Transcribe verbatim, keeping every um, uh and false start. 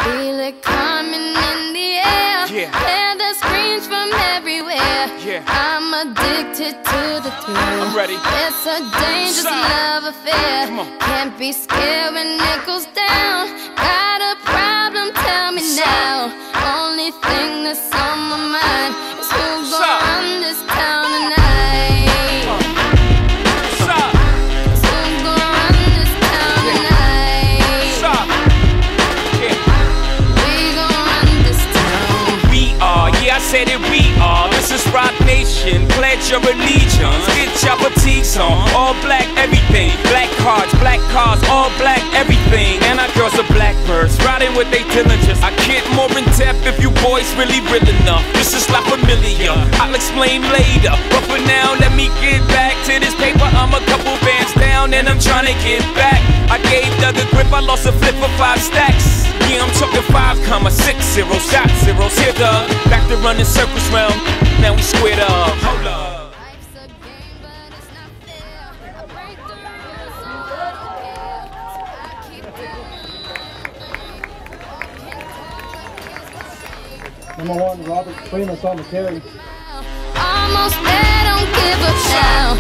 Feel it coming in the air. Yeah. Hear the screams from everywhere. Yeah. I'm addicted to the thrill. I'm ready. It's a dangerous Stop. love affair. Come on. Can't be scared when it goes down. Got a problem? Tell me Stop. now. Only thing that's on my mind is who's Stop. gonna run this town tonight. Stop. Who's gonna run this town tonight? Stop. Yeah. We gon' run this town. We are, yeah, I said it, we are. This is Rock Nation, pledge your allegiance. Get your boutiques on, all black everything. Black cards, black cars, all black everything. And our girls are blackbirds, riding with they diligence. I get more in depth if you boys really real enough. This is La Familia, I'll explain later. But for now, let me get back to this paper. I'm a couple bands down and I'm trying to get back. I gave Doug a grip, I lost a flip for five stacks. Yeah, I'm talking five comma six zero, shot zeros. Here, Doug, back to running circles round. Now we squared up. Hold up. Life's a game, but it's not fair. I break the rules, so I don't care. So I keep doing Number one, Robert Primus on the carry. almost there, don't give up now.